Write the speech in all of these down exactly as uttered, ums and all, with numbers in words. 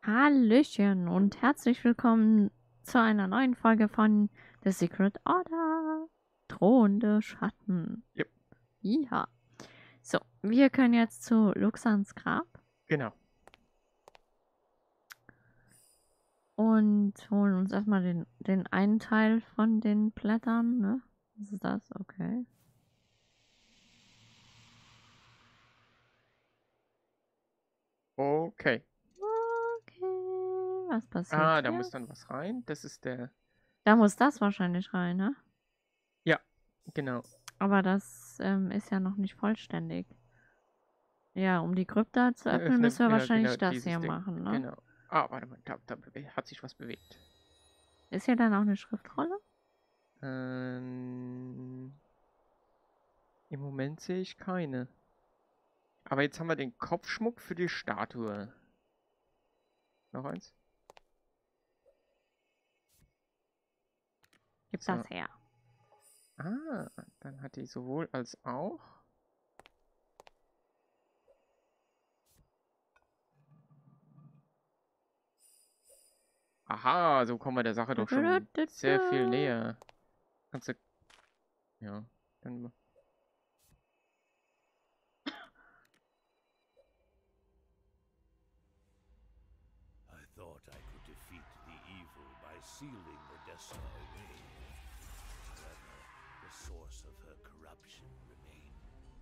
Hallöchen und herzlich willkommen zu einer neuen Folge von The Secret Order. Drohende Schatten. Yep. Ja. So, wir können jetzt zu Luxans Grab Genau. und holen uns erstmal den, den einen Teil von den Blättern, ne? Was ist das? Okay. Okay. Okay. Was passiert Ah, da hier? muss dann was rein. Das ist der. Da muss das wahrscheinlich rein, ne? Ja, genau. Aber das ähm, ist ja noch nicht vollständig. Ja, um die Krypta zu öffnen, Öffne, müssen wir ja, genau, wahrscheinlich das dieses hier Ding. machen, ne? Genau. Ah, warte mal, da, da bewe- hat sich was bewegt. Ist hier dann auch eine Schriftrolle? Ähm, Im Moment sehe ich keine. Aber jetzt haben wir den Kopfschmuck für die Statue. Noch eins? Gib So. das her. Ah, dann hat die sowohl als auch. Aha, so kommen wir der Sache doch schon sehr viel näher. Kannst du. Ja, dann. I thought I could defeat the evil by sealing Odessa away. However, the source of her corruption remained.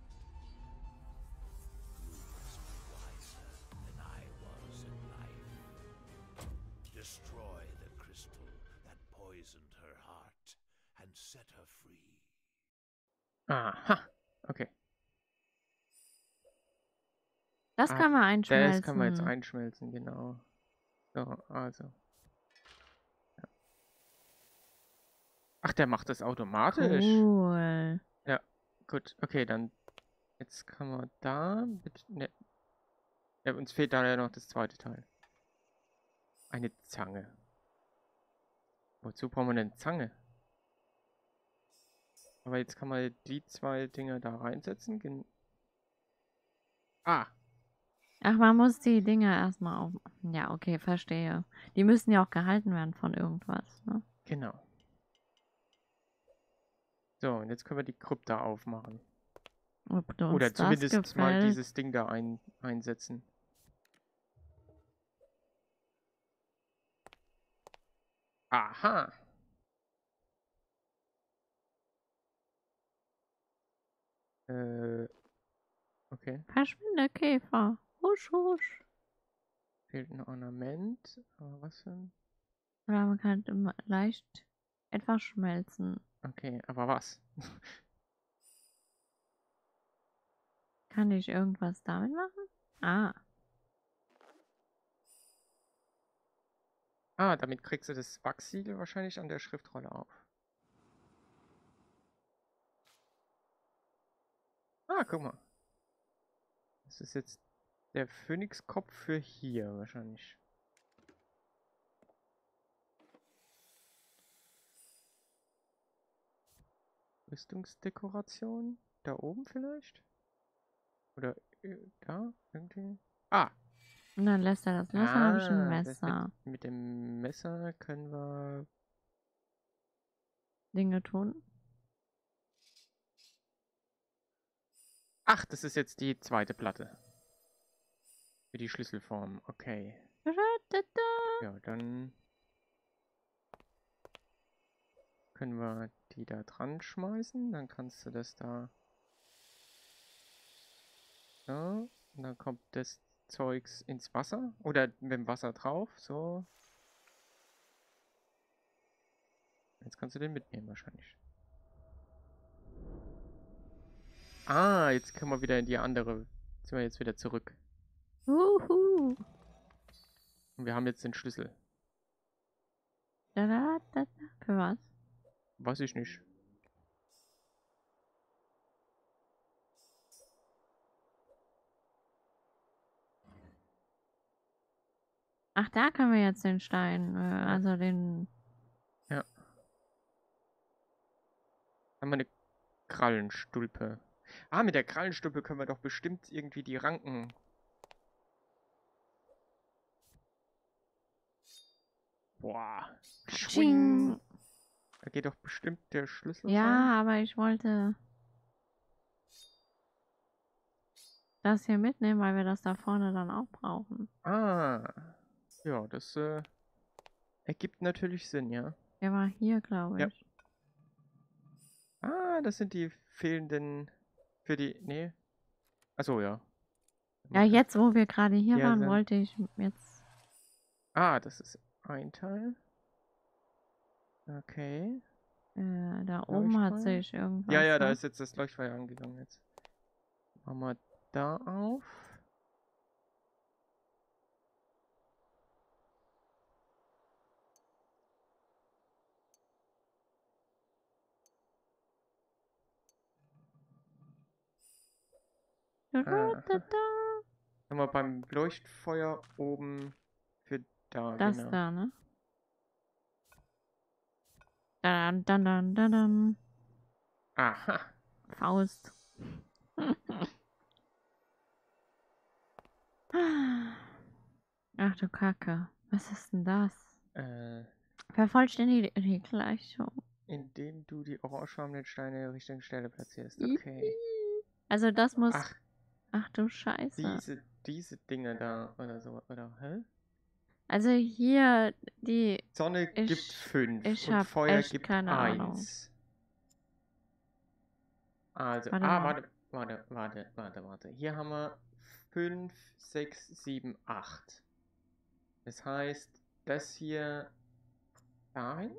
You must be wiser than I was in life. Destroy the crystal that poisoned her heart and set her free. Aha, okay. Das Ah, können wir das können wir jetzt einschmelzen. einschmelzen, genau. So, also. Ja. Ach, der macht das automatisch. Cool. Ja, gut. Okay, dann. Jetzt kann man da. Bitte, ne. Ja, uns fehlt da ja noch das zweite Teil. Eine Zange. Wozu brauchen wir eine Zange? Aber jetzt kann man die zwei Dinger da reinsetzen. Gen ah, Ach, man muss die Dinger erstmal auf. Ja, okay, verstehe. Die müssen ja auch gehalten werden von irgendwas, ne? genau. So, und jetzt können wir die Krypta aufmachen. Ob uns Oder das zumindest mal gefällt. dieses Ding da ein einsetzen. Aha. Äh, okay. Verschwinde, Käfer. Husch, husch. Fehlt ein Ornament. Aber was für ein. Oder man kann immer leicht etwas schmelzen. Okay, aber was? Kann ich irgendwas damit machen? Ah. Ah, damit kriegst du das Wachsiegel wahrscheinlich an der Schriftrolle auf. Ah, guck mal. Das ist jetzt der Phönixkopf für hier wahrscheinlich. Rüstungsdekoration? Da oben vielleicht? Oder äh, da? Irgendwie? Ah! Und dann lässt er das los, dann habe ich ein Ah, das mit, Messer. mit dem Messer können wir. Dinge tun. Ach, das ist jetzt die zweite Platte. Für die Schlüsselform. Okay. Ja, dann können wir die da dran schmeißen. Dann kannst du das da. So. Und dann kommt das Zeugs ins Wasser. Oder mit dem Wasser drauf. So. Jetzt kannst du den mitnehmen wahrscheinlich. Ah, jetzt können wir wieder in die andere. Jetzt sind wir jetzt wieder zurück. Uhu. Und wir haben jetzt den Schlüssel. Da, da, da, da. Für was? Weiß ich nicht. Ach, da können wir jetzt den Stein, äh, Ja. also den. Ja. Haben wir eine Krallenstulpe. Ah, mit der Krallenstulpe können wir doch bestimmt irgendwie die Ranken. Boah. Tsching. Schwing. Da geht doch bestimmt der Schlüssel rein. Ja, aber ich wollte das hier mitnehmen, weil wir das da vorne dann auch brauchen. Ah. Ja, das äh, ergibt natürlich Sinn, ja. Der war hier, glaube Ja. ich. Ah, das sind die fehlenden für die. Nee. Achso, ja. Ja, jetzt, wo wir gerade hier Ja, waren, dann- wollte ich jetzt. Ah, das ist ein Teil. Okay. Äh, da oben hat Leuchtfeuer? sich irgendwas. Ja, ja, da ne? ist jetzt das Leuchtfeuer angegangen jetzt. Machen wir da auf. Aha. Haben wir beim Leuchtfeuer oben für da, Das genau. da, ne? Dann, dann, dann, dann, dann. Aha. Faust. Ach du Kacke. Was ist denn das? Äh, Vervollständige die Gleichung. indem du die orangefarbenen Steine in der richtigen Stelle platzierst. Okay. Also das muss. Ach, Ach du Scheiße. diese, diese Dinge da oder so, oder? Hä? Also hier die. Sonne Ich- gibt fünf ich und hab Feuer echt gibt keine Ahnung. eins. Also, Warte ah, mal. warte, warte, warte, warte, warte. Hier haben wir fünf, sechs, sieben, acht. Das heißt, das hier dahin?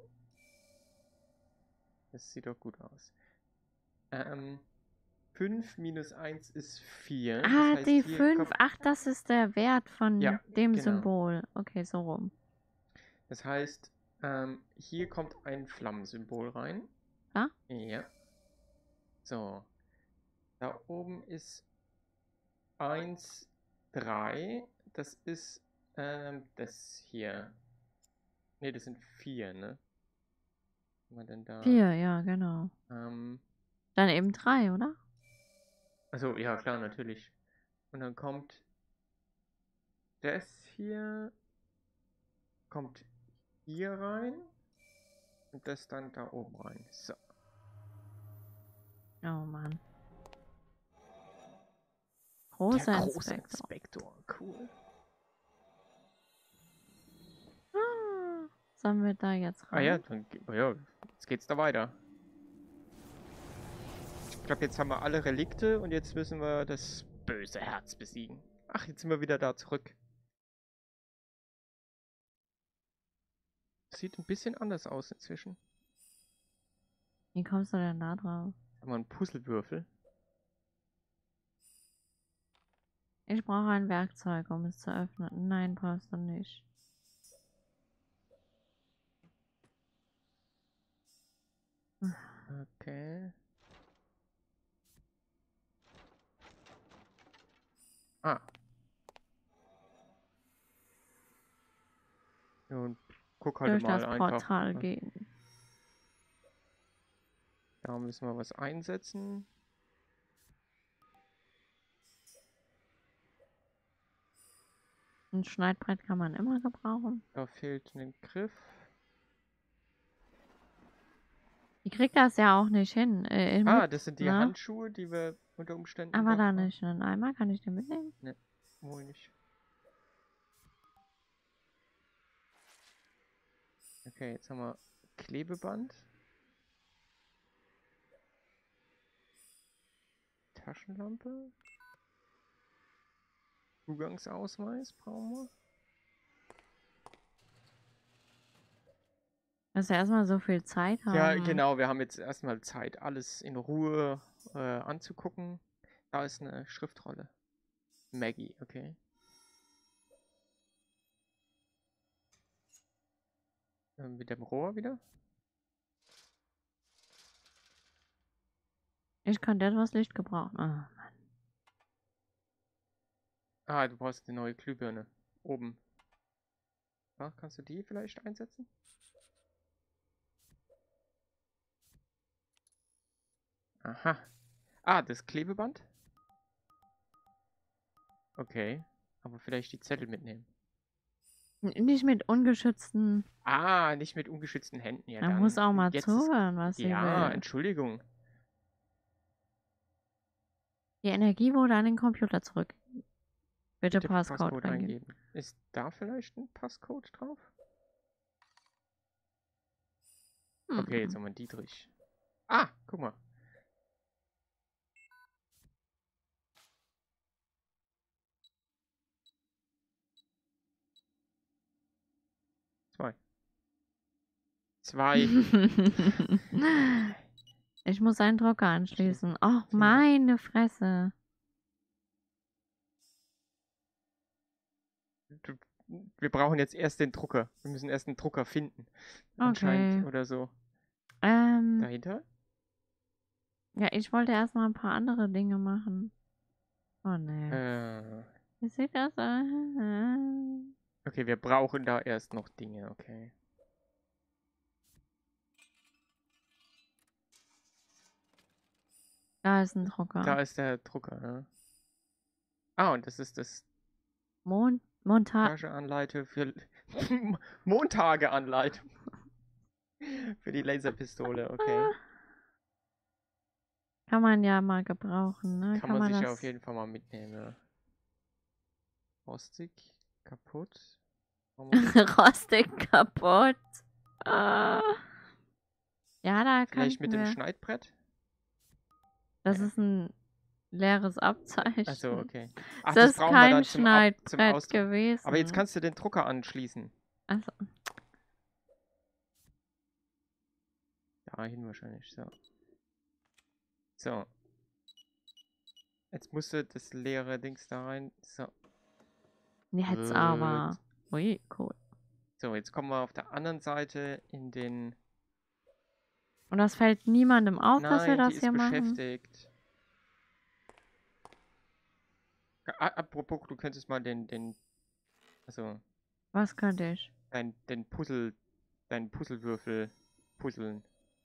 Das sieht doch gut aus. Ähm, fünf minus eins ist vier. Das Ah, heißt, die hier fünf. kommt- Ach, das ist der Wert von Ja, dem genau. Symbol. Okay, so rum. Das heißt, ähm, hier kommt ein Flammensymbol rein. Ah? Ja. So. Da oben ist eins, drei. Das ist ähm, das hier. Ne, das sind vier, ne? Was haben wir denn da? Vier, ja, genau. Ähm, Dann eben drei, oder? also ja, klar, natürlich. Und dann kommt das hier, kommt hier rein und das dann da oben rein. So. Oh Mann. Der Großer große Inspektor. Inspektor, cool. Ah, sollen wir da jetzt Ah rein? ja, dann, ge- ja, jetzt geht's da weiter. Ich glaube, jetzt haben wir alle Relikte und jetzt müssen wir das böse Herz besiegen. Ach, jetzt sind wir wieder da zurück. Sieht ein bisschen anders aus inzwischen. Wie kommst du denn da drauf? Haben wir einen Puzzlewürfel. Ich brauche ein Werkzeug, um es zu öffnen. Nein, brauchst du nicht. Okay. Ah. Ja, und guck halt Durch mal das einfach. Portal ne? gehen. Da müssen wir was einsetzen. Ein Schneidbrett kann man immer gebrauchen. Da fehlt ein Griff. Ich krieg das ja auch nicht hin. Äh, Ah, mit, das sind die ne? Handschuhe, die wir unter Umständen. Aber doch da haben. nicht einen Eimer, kann ich den mitnehmen? Wohl nicht. Okay, jetzt haben wir Klebeband. Taschenlampe. Zugangsausweis brauchen wir. Dass wir erstmal so viel Zeit haben. Ja, genau, wir haben jetzt erstmal Zeit, alles in Ruhe äh, anzugucken. Da ist eine Schriftrolle. Maggie, okay. Ähm, mit dem Rohr wieder. Ich könnte etwas Licht gebrauchen. Ah, Mann. Ah, du brauchst eine neue Glühbirne. Oben. Ja, kannst du die vielleicht einsetzen? Aha. Ah, das Klebeband? Okay. Aber vielleicht die Zettel mitnehmen. N- Nicht mit ungeschützten. Ah, nicht mit ungeschützten Händen. Ja, Man dann. muss auch mal Jetzt ist. zuhören, was sie Ja, will. Entschuldigung. Die Energie wurde an den Computer zurück. Bitte, Bitte Passcode, Passcode eingeben. eingeben. Ist da vielleicht ein Passcode drauf? Hm. Okay, jetzt haben wir Dietrich. Ah, guck mal. Zwei. Zwei. Ich muss einen Drucker anschließen. Oh, Schließen. meine Fresse. Du, wir brauchen jetzt erst den Drucker. Wir müssen erst einen Drucker finden. Okay. Anscheinend oder so. Ähm, Dahinter? ja, ich wollte erstmal ein paar andere Dinge machen. Oh, nee. Äh, Wie sieht das aus? okay, wir brauchen da erst noch Dinge, okay. Da ist ein Drucker. Da ist der Drucker, ne? Ah, und das ist das Mon Monta Montageanleitung für Montageanleitung für die Laserpistole, okay. Kann man ja mal gebrauchen, ne? Kann, man, sich das... ja auf jeden Fall mal mitnehmen, ja. Rostig, kaputt. Rostig kaputt. Ah. Ja, da Vielleicht kann mit dem wir... Schneidbrett? Das Ja. ist ein leeres Abzeichen. Achso, okay. Ach, das, das, ist brauchen wir kein dann zum, Ab zum Schneidbrett Ausdruck. gewesen. Aber jetzt kannst du den Drucker anschließen. Also, Dahin wahrscheinlich, so. So. Jetzt musste das leere Dings da rein. So. jetzt Gut. aber. Ui, cool. So, jetzt kommen wir auf der anderen Seite in den... Und das fällt niemandem auf, dass wir Nein, die das ist hier machen? beschäftigt. A- Apropos, du könntest mal den, den, also, Was könnte ich? dein, den Puzzle, deinen Puzzlewürfel puzzeln.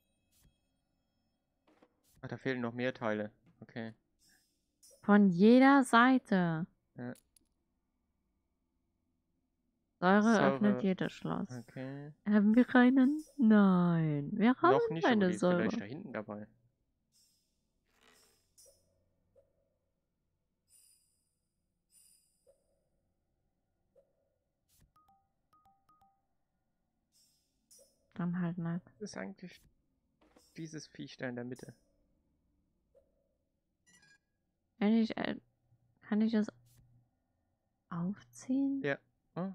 Ach, da fehlen noch mehr Teile. Okay. Von jeder Seite. Ja. Säure, Säure. öffnet jedes Schloss. Okay. Haben wir keinen? Nein, wir haben Noch nicht, aber keine die ist Säure. vielleicht da hinten dabei. Dann halt nicht. Das ist eigentlich dieses Viech da in der Mitte. Kann ich, äh, kann ich es aufziehen? Ja. Hm?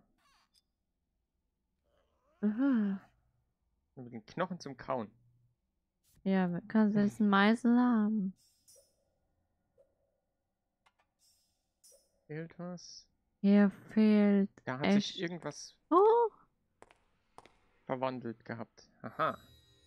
Uh. Mit den Knochen zum Kauen. Ja, kannst du jetzt einen Meißel haben? Fehlt was? Hier fehlt Da hat echt... sich irgendwas Oh, verwandelt gehabt. Aha.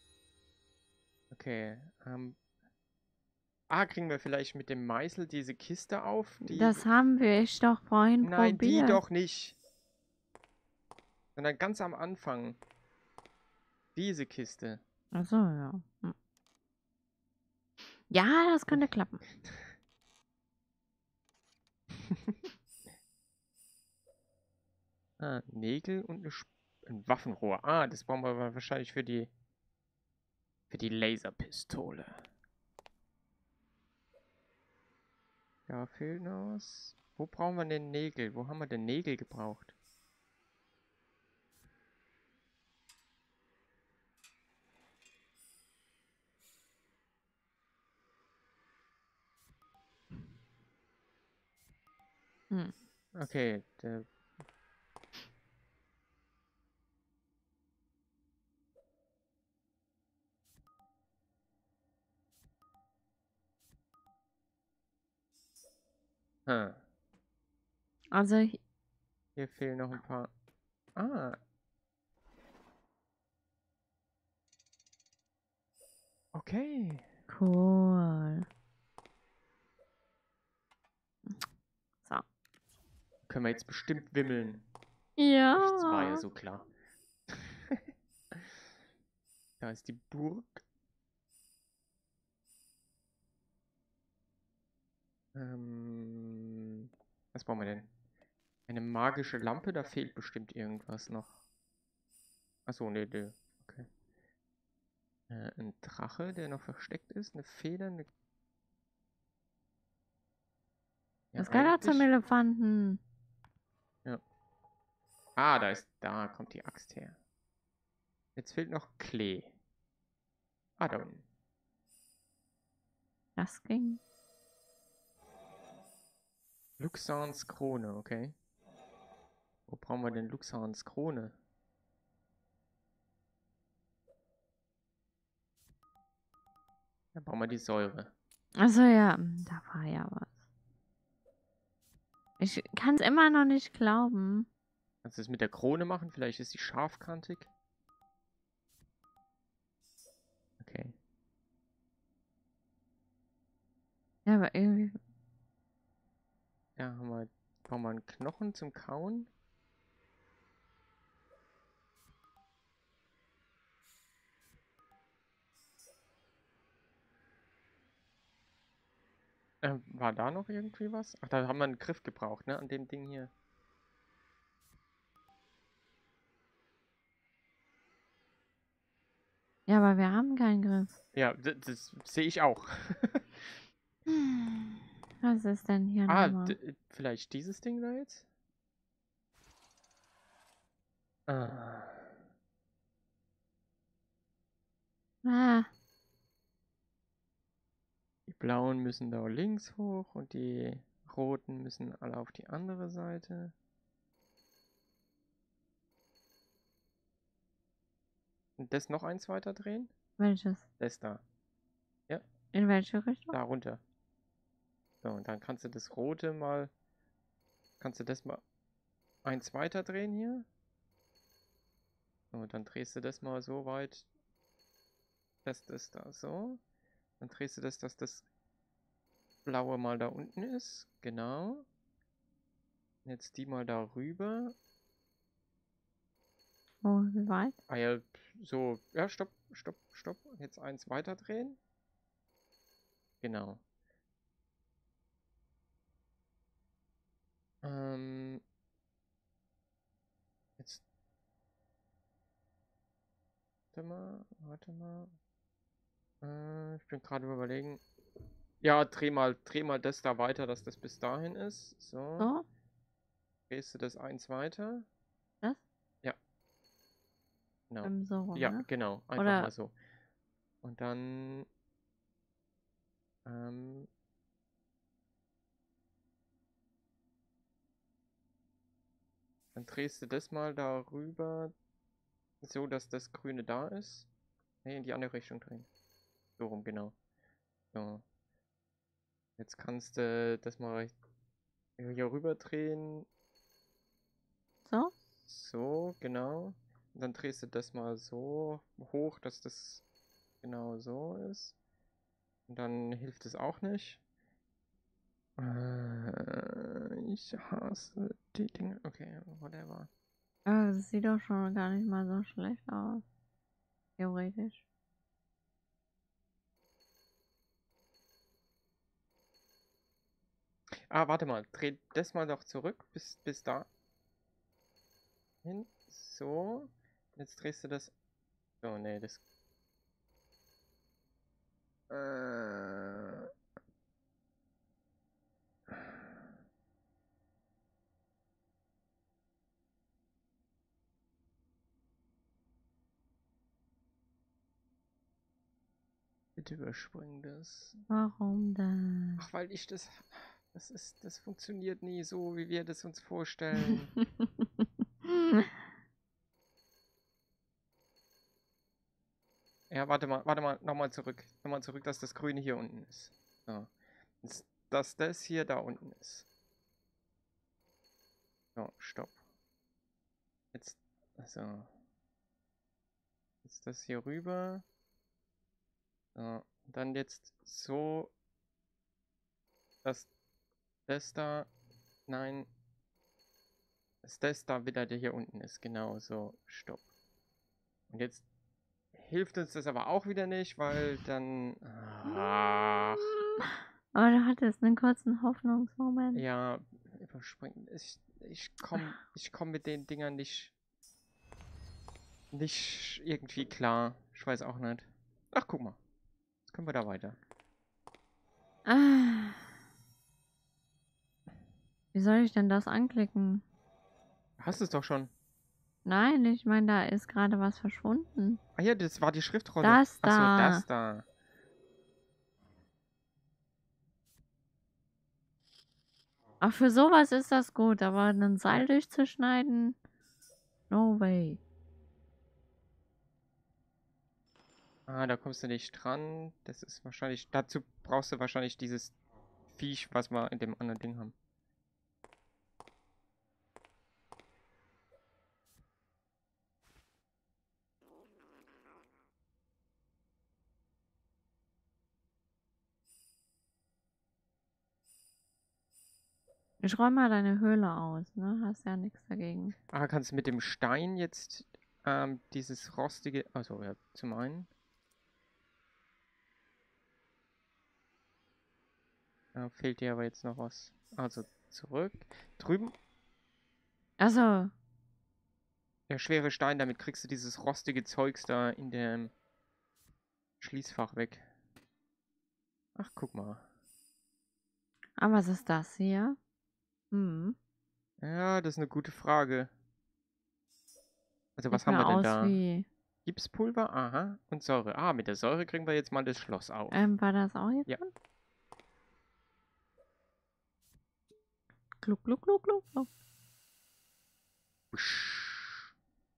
Okay. Ähm. Ah, kriegen wir vielleicht mit dem Meißel diese Kiste auf? Die... das haben wir ich doch vorhin Nein, probiert. die doch nicht. Sondern ganz am Anfang. Diese Kiste. Achso, ja. Hm. Ja, das könnte klappen. Ah, Nägel und eine Sp ein Waffenrohr. Ah, das brauchen wir wahrscheinlich für die für die Laserpistole. Da fehlt noch was. Wo brauchen wir denn Nägel? Wo haben wir denn Nägel gebraucht? Hm. Okay, der hm. Also, hi- Hier fehlen noch ein paar. Ah. Okay. cool. So. Können wir jetzt bestimmt wimmeln. Ja. Das war ja so klar. Da ist die Burg. Ähm, was brauchen wir denn? Eine magische Lampe, da fehlt bestimmt irgendwas noch. Achso, nee, nee. Okay. Äh, ein Drache, der noch versteckt ist. Eine Feder, eine... Ja, Das gehört zum eigentlich... Elefanten. Ja. Ah, da ist... Da kommt die Axt her. Jetzt fehlt noch Klee. Ah, da unten. Das ging. Luxans Krone, okay. Wo brauchen wir denn Luxans Krone? Da brauchen wir die Säure. Also ja, da war ja was. Ich kann es immer noch nicht glauben. Kannst du es mit der Krone machen? Vielleicht ist sie scharfkantig. Okay. Ja, aber irgendwie. Ja, haben wir, brauchen wir einen Knochen zum Kauen. Äh, war da noch irgendwie was? Ach, da haben wir einen Griff gebraucht, ne? An dem Ding hier. Ja, aber wir haben keinen Griff. Ja, das, das sehe ich auch. Hm, Was ist denn hier Ah, nochmal? d- vielleicht dieses Ding da jetzt? Ah. Ah, Die blauen müssen da links hoch und die roten müssen alle auf die andere Seite. Und das noch eins weiter drehen? welches? Das da. In welche Richtung? Da runter. So, und dann kannst du das rote mal. Kannst du das mal eins weiter drehen hier. So, und dann drehst du das mal so weit, dass das da so. Dann drehst du das, dass das blaue mal da unten ist. Genau. Jetzt die mal da rüber. Oh, wie weit? Ah ja, so. Ja, stopp, stopp, stopp. Jetzt eins weiter drehen. Genau. Ähm. Jetzt. Warte mal, warte mal. Äh, ich bin gerade überlegen. Ja, dreh mal, dreh mal das da weiter, dass das bis dahin ist. So. So? Drehst du das eins weiter? Das? Ja. Genau. Ähm, so rum, Ja, ne? genau. Einfach Oder- mal so. Und dann. Ähm. Dann drehst du das mal darüber, so dass das Grüne da ist. Ne, in die andere Richtung drehen. So rum, genau. So. Jetzt kannst du das mal hier rüber drehen. So? So, genau. Und dann drehst du das mal so hoch, dass das genau so ist. Und dann hilft es auch nicht. Äh, ich hasse die Dinge. Okay, whatever. Aber das sieht doch schon gar nicht mal so schlecht aus. Theoretisch. Ah, warte mal. Dreh das mal doch zurück bis, bis da. Hin. So. Jetzt drehst du das. So, nee, das. Äh. Bitte überspring das. Warum denn? Ach, weil ich das. Das ist. Das funktioniert nie so, wie wir das uns vorstellen. Ja, warte mal, warte mal, nochmal zurück. Nochmal zurück, dass das Grüne hier unten ist. So. Jetzt, dass das hier da unten ist. So, stopp. Jetzt. So. Jetzt das hier rüber. So. Dann jetzt so. Dass das da. Nein. Dass das da wieder der hier unten ist. Genau, so. Stopp. Und jetzt hilft uns das aber auch wieder nicht, weil dann. Ach. Aber du hattest einen kurzen Hoffnungsmoment. Ja, überspringen. Ich, ich komm, ich komm mit den Dingern nicht, nicht irgendwie klar. Ich weiß auch nicht. Ach, guck mal. Jetzt können wir da weiter. Ah. Wie soll ich denn das anklicken? Hast du es doch schon. Nein, ich meine, da ist gerade was verschwunden. Ah ja, das war die Schriftrolle. Das Achso, da. das da. Ach, für sowas ist das gut, aber ein Seil Ja. durchzuschneiden? No way. Ah, da kommst du nicht dran. Das ist wahrscheinlich. Dazu brauchst du wahrscheinlich dieses Viech, was wir in dem anderen Ding haben. Ich räume mal deine Höhle aus, ne? Hast ja nichts dagegen. Ah, kannst du mit dem Stein jetzt ähm, dieses rostige. Also, ja, zum einen. Da fehlt dir aber jetzt noch was. Also, zurück. Drüben. Also, Der schwere Stein, damit kriegst du dieses rostige Zeugs da in dem Schließfach weg. Ach, guck mal. aber was ist das hier? Hm. Ja, das ist eine gute Frage. Also, was Sieht haben mir wir denn aus da? wie. Gipspulver, aha. Und Säure. Ah, mit der Säure kriegen wir jetzt mal das Schloss auf. Ähm, war das auch hier Ja. drin? Gluck, gluck, gluck, gluck, gluck. Usch.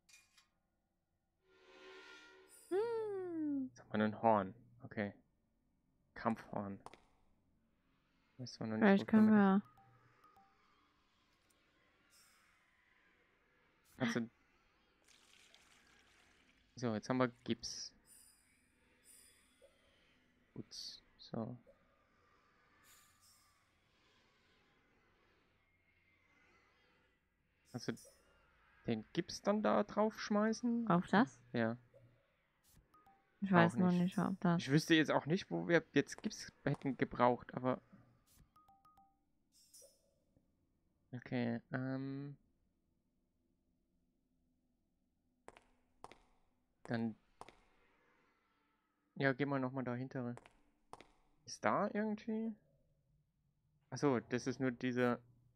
Hm. Jetzt haben wir ein Horn. Okay. Kampfhorn. Wissen wir noch nicht, Vielleicht wofür können wir das. wir. Kannst du. So, jetzt haben wir Gips. Gut. So. Kannst du den Gips dann da drauf schmeißen? Auf das? Ja. Ich Auch weiß noch nicht. nicht, ob das. Ich wüsste jetzt auch nicht, wo wir jetzt Gips hätten gebraucht, aber. Okay, ähm. Dann. Ja, geh mal nochmal dahinter. Ist da irgendwie? Achso, das ist nur diese.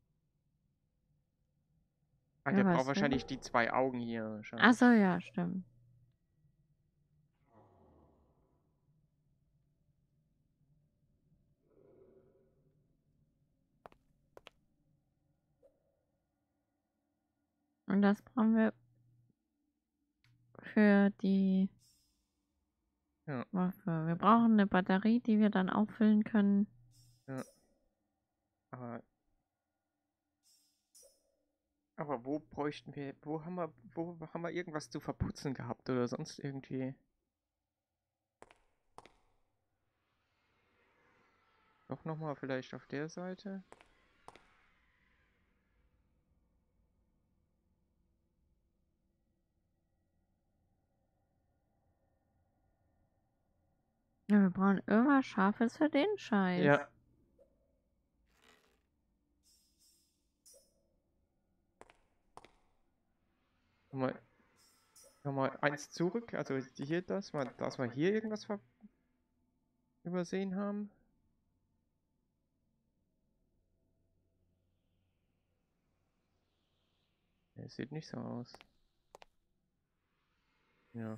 Ah, Ja, der braucht weißt du? wahrscheinlich die zwei Augen hier. Wahrscheinlich. Achso, ja, stimmt. Und das brauchen wir für die Ja. Waffe. Wir brauchen eine Batterie, die wir dann auffüllen können. Ja. Aber. Aber wo bräuchten wir. Wo haben wir. Wo haben wir irgendwas zu verputzen gehabt oder sonst irgendwie? Doch nochmal vielleicht auf der Seite. Ja, wir brauchen irgendwas Scharfes für den Scheiß. Ja. Nochmal, nochmal eins zurück. Also hier das, mal, dass wir hier irgendwas ver übersehen haben. Es sieht nicht so aus. Ja.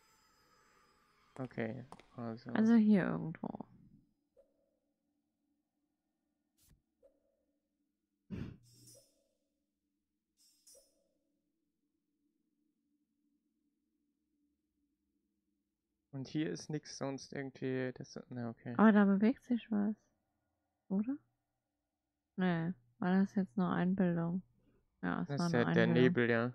Okay, also. Also hier irgendwo. Und hier ist nichts sonst irgendwie. Das, na, okay. Aber da bewegt sich was. Oder? Nee, war das jetzt nur Einbildung? Ja, es Das war ist nur der, der Einbildung. Nebel, ja.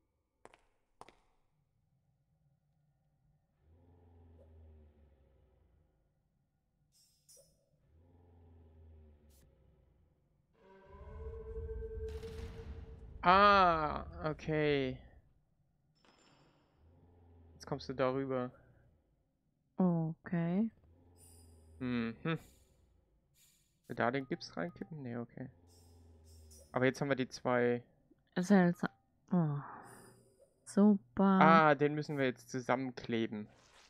Ah, okay. Jetzt kommst du darüber. Okay. Mhm. Wir da den Gips reinkippen? Nee, okay. Aber jetzt haben wir die zwei. Seltsam. Oh. Super. Ah, den müssen wir jetzt zusammenkleben.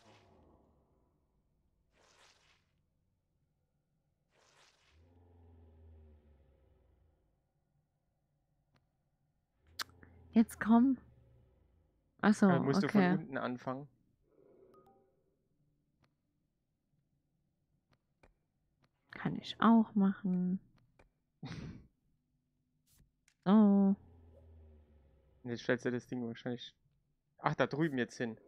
Jetzt komm. Achso, Also musst du von okay. unten anfangen. Kann ich auch machen. So. Und jetzt stellst du das Ding wahrscheinlich. Ach, da drüben jetzt hin.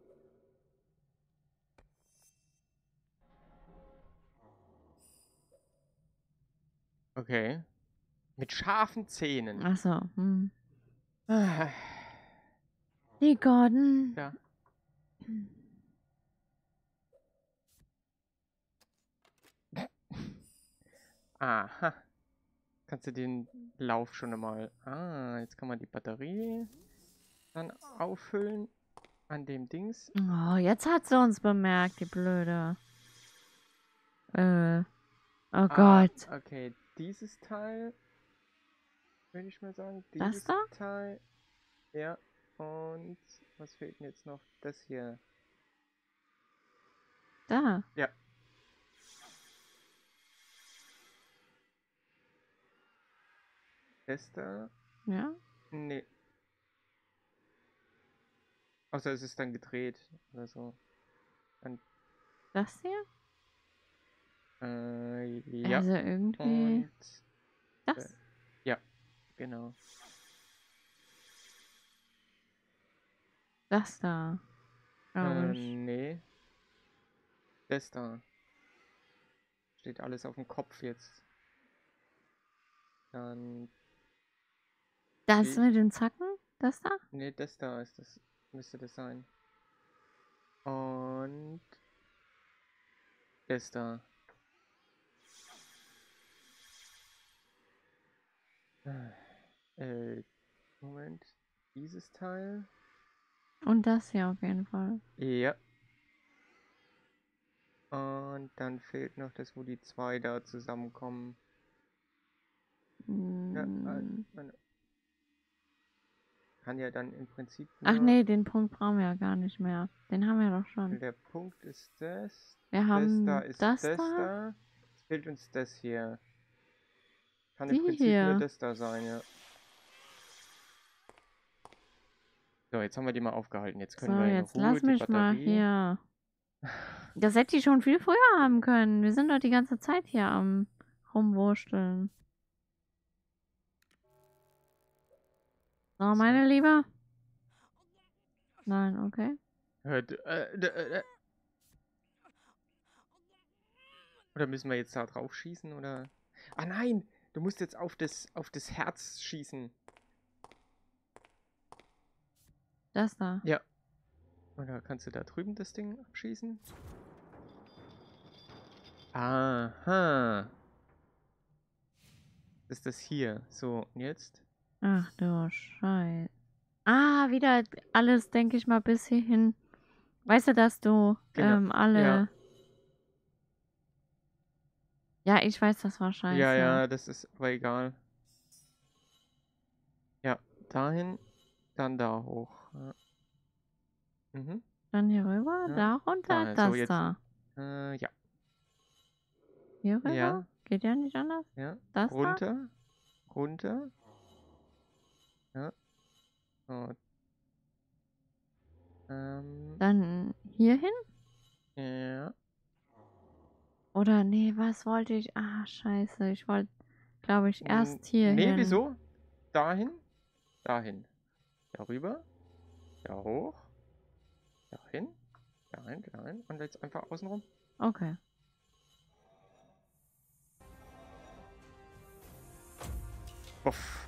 Okay. Mit scharfen Zähnen. Achso. Hm. Ah, Die Gordon. ja. Aha. Kannst du den Lauf schon einmal. Ah, jetzt kann man die Batterie dann auffüllen an dem Dings. Oh, jetzt hat sie uns bemerkt, die Blöde. Äh. Oh Ah, Gott. okay, dieses Teil würde ich mal sagen. Das Dieses da? Teil. Ja. Und was fehlt denn jetzt noch? Das hier. Da. Ja. Das da? Ja. Nee. Außer es ist dann gedreht oder so. Dann, Das hier? äh, ja. Also irgendwie. Und Das? äh, ja, genau. Das da. Glaube Äh, ich. nee. Das da. Steht alles auf dem Kopf jetzt. Dann. Das Die, mit den Zacken? Das da? nee, das da ist das. Müsste das sein. Und das da. Äh, Moment. Dieses Teil. Und das hier auf jeden Fall. Ja. Und dann fehlt noch das, wo die zwei da zusammenkommen. Ja, äh, Hm. man kann ja dann im Prinzip Ach nur. nee, den Punkt brauchen wir ja gar nicht mehr. Den haben wir doch schon. Der Punkt ist das. Wir Das da haben ist das das da. da. Jetzt fehlt uns das hier. Kann im Die Prinzip nur hier. das da sein, ja. So, jetzt haben wir die mal aufgehalten. Jetzt können So, wir in jetzt Ruhe lass die mich mal Batterie. hier. Das hätte ich schon viel früher haben können. Wir sind doch die ganze Zeit hier am rumwursteln. So, meine Liebe. Nein, okay. Äh, d- äh, d- äh, äh. Oder müssen wir jetzt da drauf schießen, oder? Ah nein! Du musst jetzt auf das, auf das Herz schießen. Das da. Ja. Oder kannst du da drüben das Ding abschießen? Aha. Das ist das hier. So, und jetzt? Ach du Scheiße. Ah, wieder alles, denke ich mal, bis hierhin. Weißt du, dass du Genau. ähm, alle. Ja. Ja, ich weiß, das war scheiße. Ja, ja, das ist aber egal. Ja, dahin, dann da hoch. Ja. Mhm. Dann hier rüber, Ja. da runter, Da, das so jetzt. da. Äh, ja. Hier rüber? Ja. Geht ja nicht anders. Ja. Das Runter. Runter. Ja. So. Ähm. da. Dann hier hin? Ja. Oder nee, was wollte ich? Ah, scheiße. Ich wollte, glaube ich, N- erst hier Nee, hin. wieso? Dahin. Dahin. Darüber. Da hoch. Dahin. Dahin, dahin. Und jetzt einfach außenrum. Okay. Uff.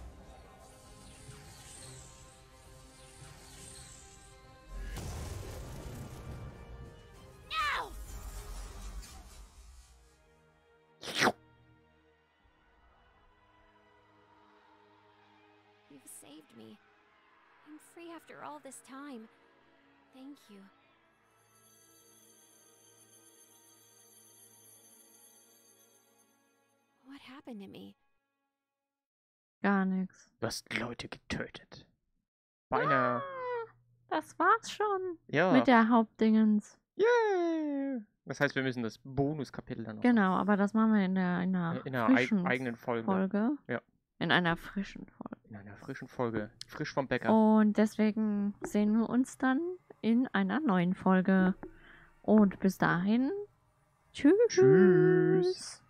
You've saved me. I'm free after all this time. Thank you. What happened to me? Gar nichts. Du hast Leute getötet. Beinahe. Das war's schon. Ja. Mit der Hauptdingens. Yeah. Das heißt, wir müssen das Bonuskapitel dann noch Genau, aber das machen wir in der in einer, machen. in einer eig frischen eigenen Folge. Folge. Ja. In einer frischen Folge. In einer frischen Folge. Frisch vom Bäcker. Und deswegen sehen wir uns dann in einer neuen Folge. Und bis dahin. Tschüss. Tschüss.